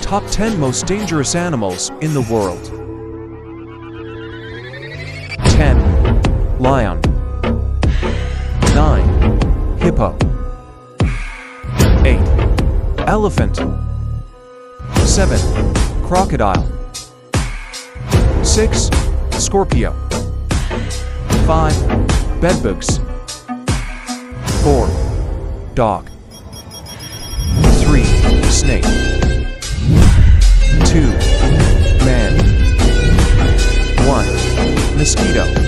Top 10 most dangerous animals in the world. 10. Lion. 9. Hippo. 8. Elephant. 7. Crocodile. 6. Scorpio. 5. Bedbugs. 4. Dog. 3. Snake. 2. Man. 1. Mosquito.